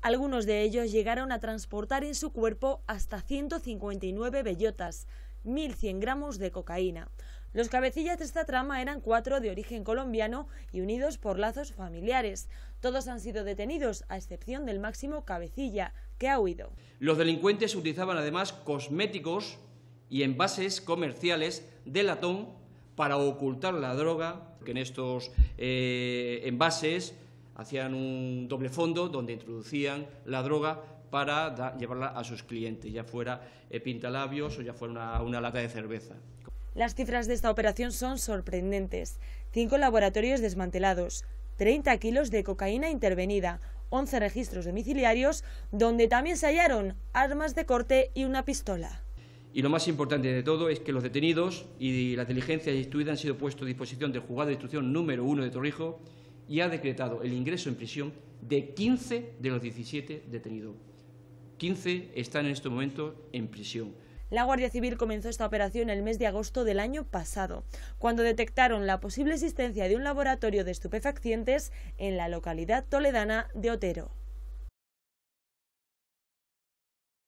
Algunos de ellos llegaron a transportar en su cuerpo hasta 159 bellotas, 1.100 gramos de cocaína. Los cabecillas de esta trama eran 4 de origen colombiano y unidos por lazos familiares. Todos han sido detenidos, a excepción del máximo cabecilla, que ha huido. Los delincuentes utilizaban además cosméticos y envases comerciales de latón para ocultar la droga, que en estos envases hacían un doble fondo donde introducían la droga para llevarla a sus clientes, ya fuera pintalabios o ya fuera una lata de cerveza. Las cifras de esta operación son sorprendentes. 5 laboratorios desmantelados, 30 kilos de cocaína intervenida, 11 registros domiciliarios, donde también se hallaron armas de corte y una pistola. Y lo más importante de todo es que los detenidos y la diligencia instruida han sido puestos a disposición del juzgado de instrucción número 1 de Torrijos y ha decretado el ingreso en prisión de 15 de los 17 detenidos. 15 están en este momento en prisión. La Guardia Civil comenzó esta operación el mes de agosto del año pasado, cuando detectaron la posible existencia de un laboratorio de estupefacientes en la localidad toledana de Otero.